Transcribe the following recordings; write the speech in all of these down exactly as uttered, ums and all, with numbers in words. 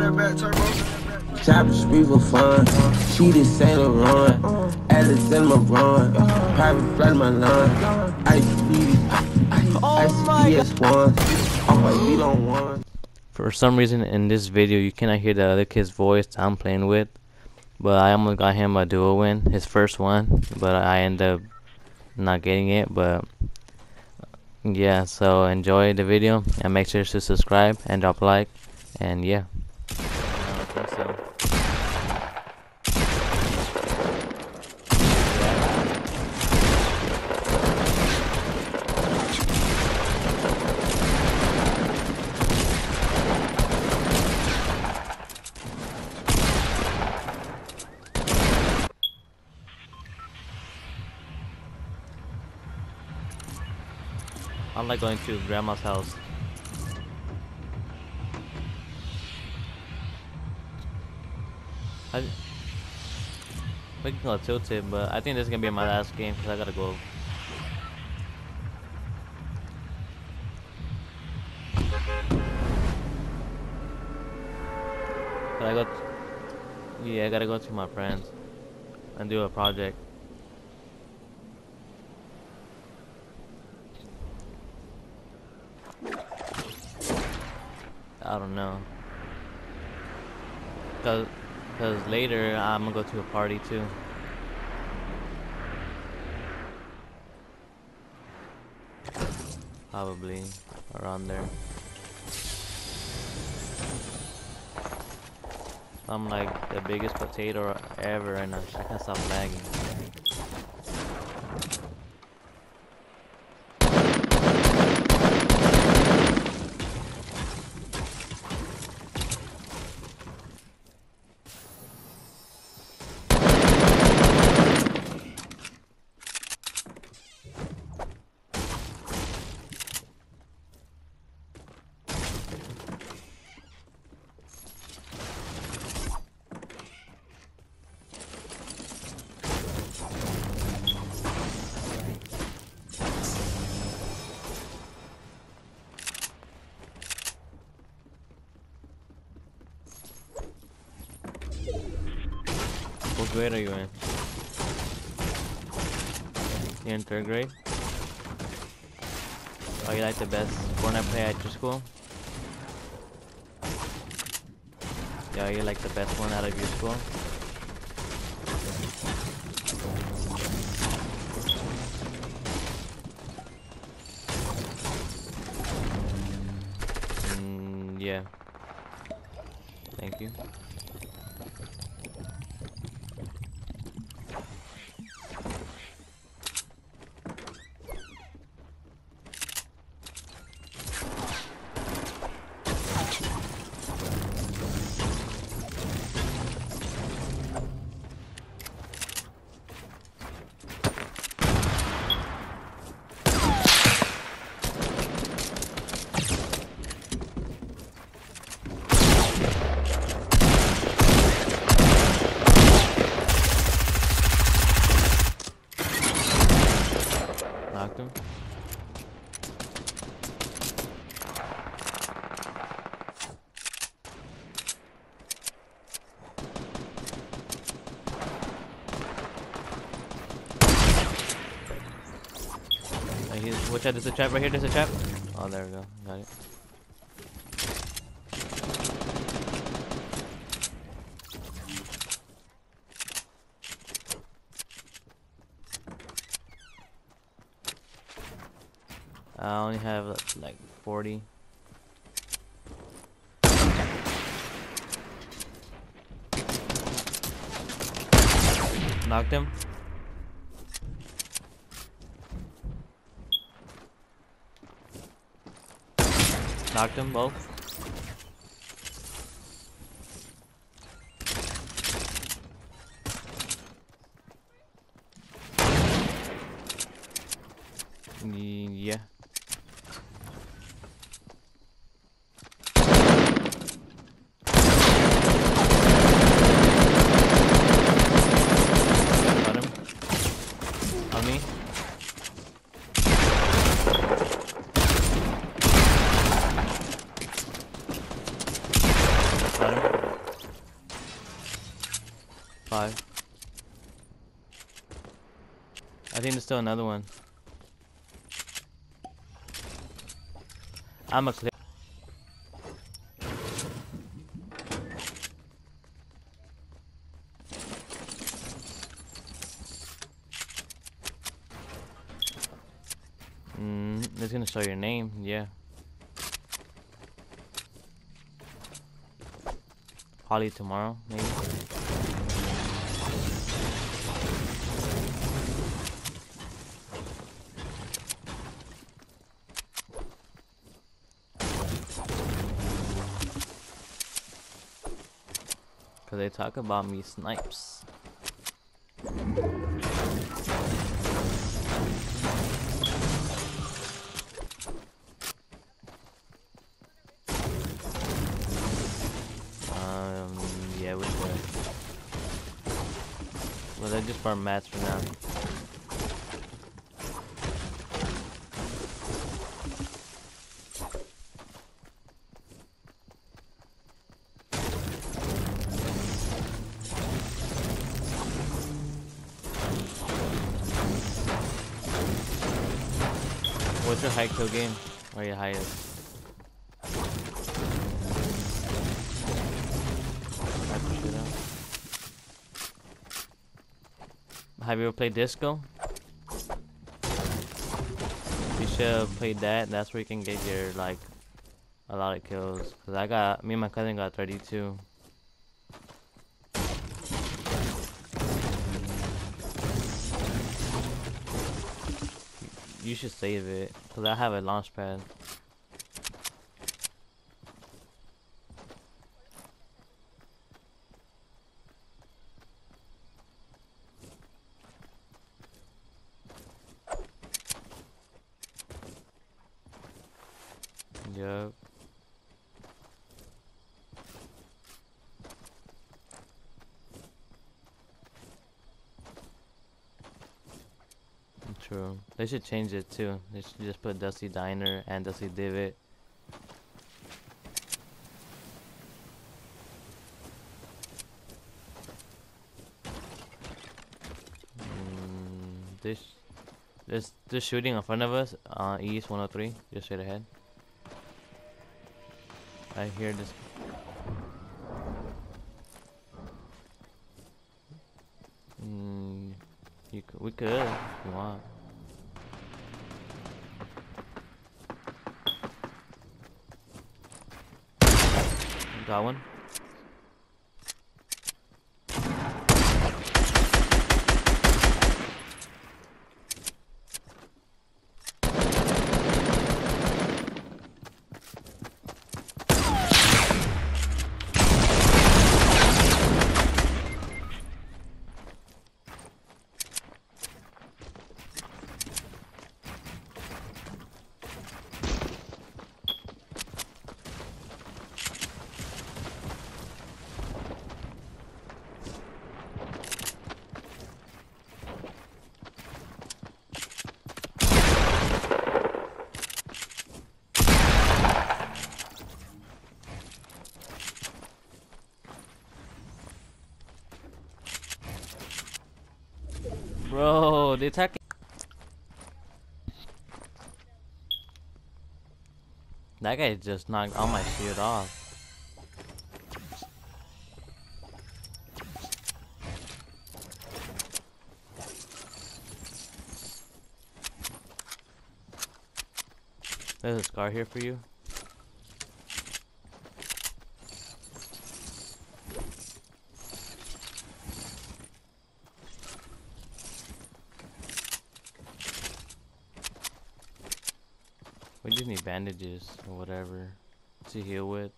Chopper street for fun. She the Saint Laurent. Alice and Maron. Private flight my line. Ice P. Ice P S one. I'm like, we don't want. For some reason in this video you cannot hear the other kid's voice I'm playing with, but I almost got him a duo win, his first one, but I ended up not getting it. But yeah, so enjoy the video and make sure to subscribe and drop a like, and yeah. I don't think so. I like going to grandma's house. I, we can go tilted, but I think this is gonna be my last game because I gotta go. But I got, yeah, I gotta go to my friends and do a project. I don't know, cause, cause later I'm gonna go to a party too. Probably around there. I'm like the biggest potato ever, and I, I can't stop lagging. What grade are you in? You're in third grade? Are you like the best Fortnite player at your school? Yeah, are you like the best one out of your school? Mm, yeah. Thank you. Knocked him. Like he's, which side? There's a trap right here. There's a trap. Oh, there we go. Got it. I only have like forty. Knocked him. Knocked them both. Yeah. Got him. On me. Got him. Five. I think there's still another one. I'm a clear. Mm, it's gonna show your name, yeah. Probably tomorrow, maybe. Cause they talk about me snipes. Um, yeah, we could. Well, they're just farm mats for now. What's your high kill game? Or your highest? Have you ever played Disco? You should have played that. That's where you can get your like a lot of kills. Cause I got me and my cousin got thirty-two. You should save it, cause I have a launch pad. Yup. True. They should change it too. They should just put Dusty Diner and Dusty Divot. Mm, this, this, this shooting in front of us, uh, East one oh three, just straight ahead. I hear this. Mm, you could, we could if you want. Got one. Bro, they attacking. That guy just knocked all my shield off. There's a scar here for you. We just need bandages or whatever to heal with.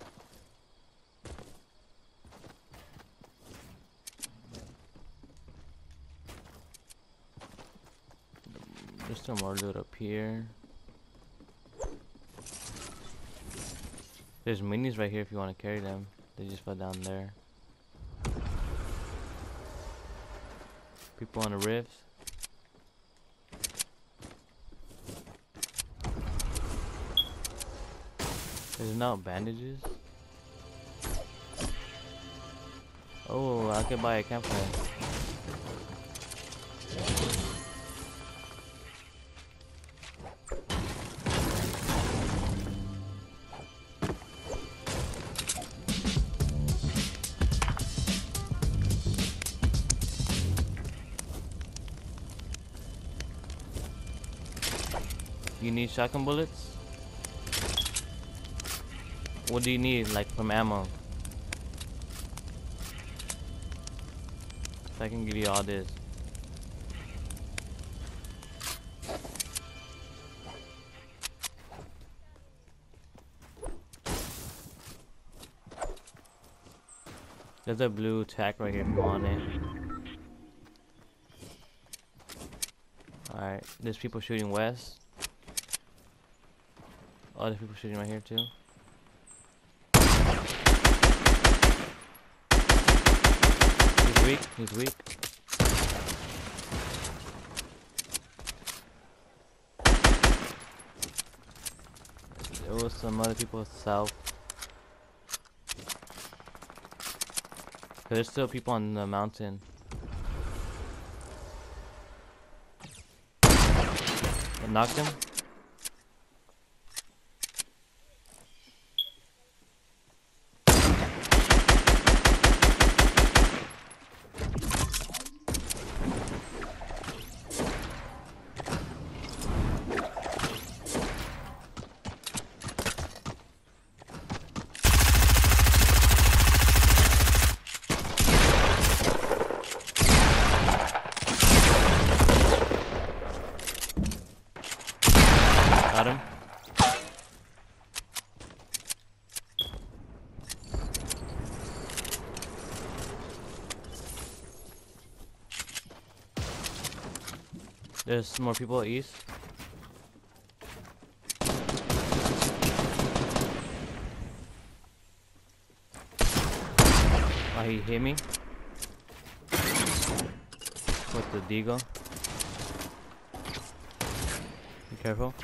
There's some more loot up here. There's minis right here if you want to carry them. They just fell down there. People on the rifts. There's no bandages. Oh, I could buy a campfire. You need shotgun bullets? What do you need, like, from ammo? So I can give you all this. There's a blue tack right here if you want it. Alright, there's people shooting west. Oh, there's people shooting right here too. He's weak, he's weak. There was some other people south. There's still people on the mountain. I knocked him. Got him. There's more people east. Oh, he hit me with the deagle. Be careful.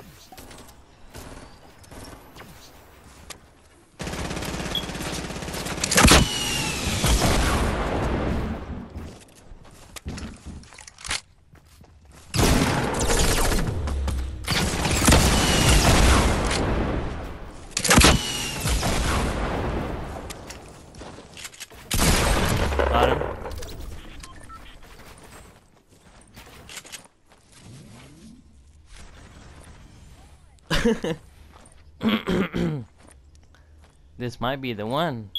Got him. This might be the one.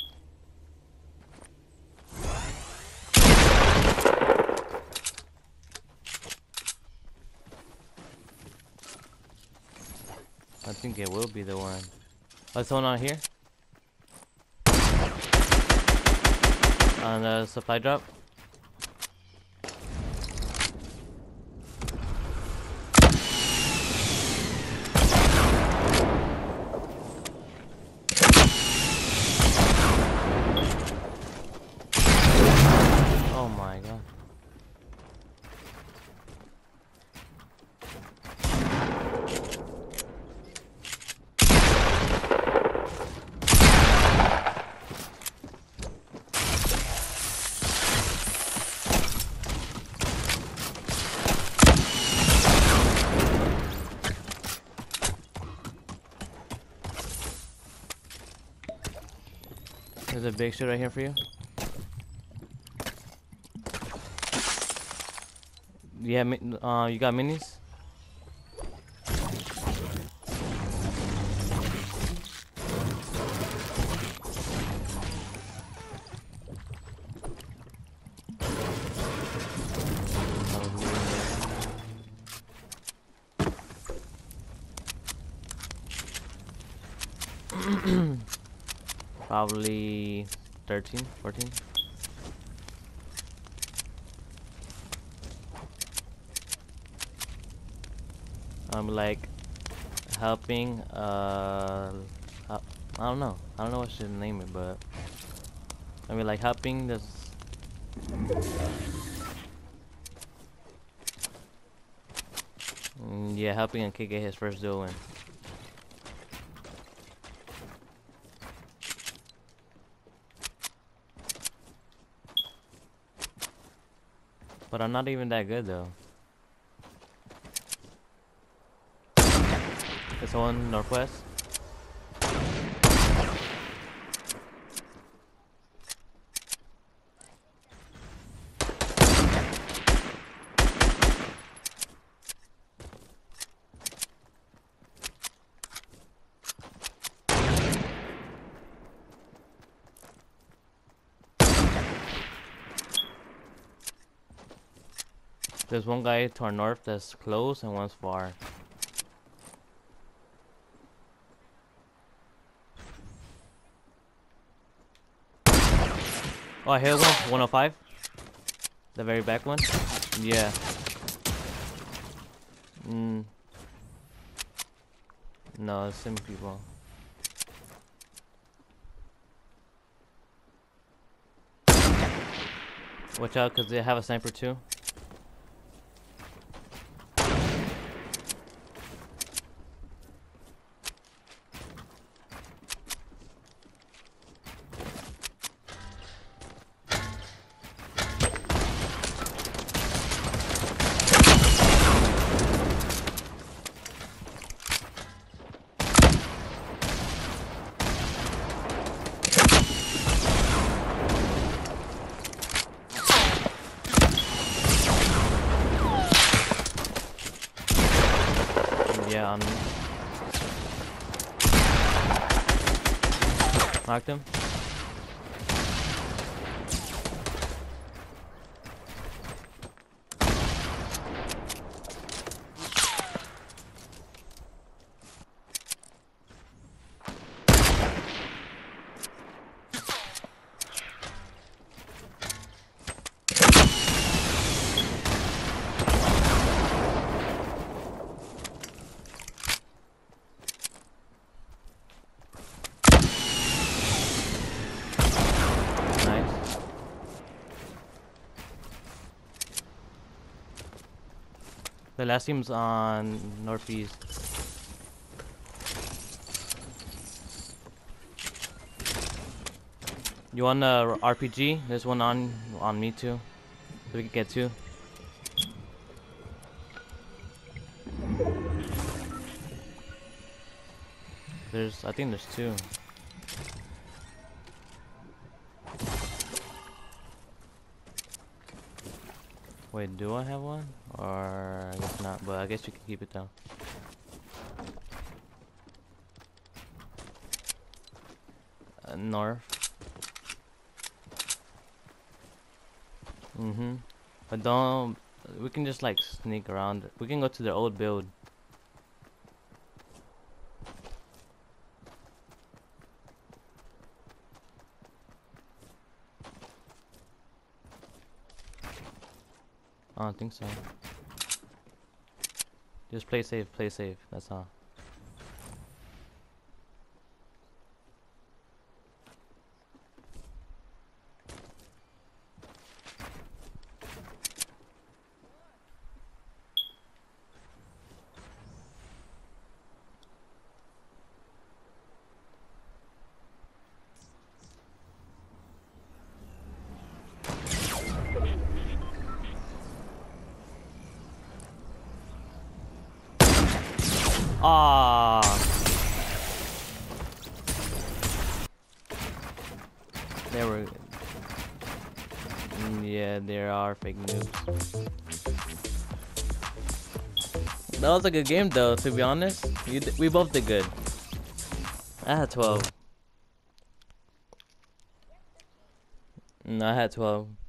I think it will be the one. What's going on here? On the supply drop. Oh my god. There's a big shit right here for you. Yeah, uh, you got minis? Probably thirteen, fourteen. I'm like helping, uh, help, I don't know. I don't know what I should name it, but I mean like helping this. Mm, yeah, helping a kid get his first duel win. But I'm not even that good though. There's one northwest. There's one guy to our north that's close and one's far. Oh, I hit one. one oh five. The very back one. Yeah. Mm. No, it's same people. Watch out, cause they have a sniper too. Yeah, on me. Knocked him. The last team's on northeast. You want a R P G? There's one on on me too. So we can get two. There's, I think there's two. Wait, do I have one? Or I guess not, but I guess you can keep it down. Uh, north. Mm-hmm. But don't, we can just like sneak around. We can go to the old build. I don't think so. Just play safe, play safe, that's all. Ah. There were. Yeah, there are fake noobs. That was a good game, though. To be honest, you d we both did good. I had twelve. No, I had twelve.